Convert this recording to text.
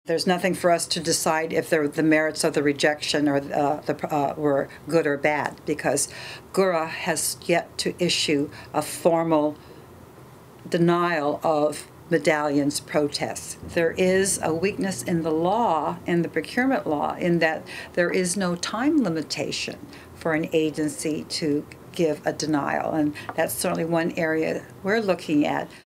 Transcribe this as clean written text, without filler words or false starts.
There's nothing for us to decide if the merits of the rejection or were good or bad, because GURA has yet to issue a formal denial of Medallion's protests. There is a weakness in the law, in the procurement law, in that there is no time limitation for an agency to give a denial, and that's certainly one area we're looking at.